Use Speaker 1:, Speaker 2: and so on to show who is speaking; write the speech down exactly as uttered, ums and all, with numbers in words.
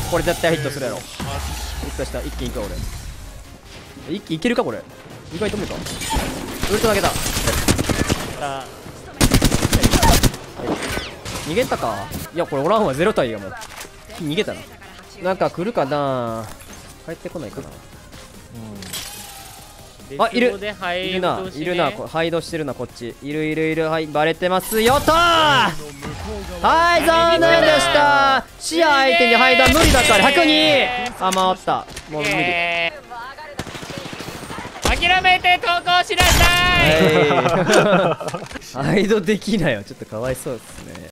Speaker 1: これ絶対ヒットするやろ。ヒットした。一気にいくわ俺。一気いけるかこれ。意外と無理か。ウルト投げた。逃げたか。いやこれおらんわ。ゼロ対がもう逃げたな。なんか来るかな。帰ってこないかな。あ、いるいるないるな。ハイドしてるなこっち。いるいるいる。はいバレてますよとー。はい残念でした。視野相手にハイドは無理だから。ひゃくに。あ回った。もう無理、え
Speaker 2: ー、諦めて投稿しなさい。
Speaker 1: ハイドできないよ。ちょっとかわいそうですね。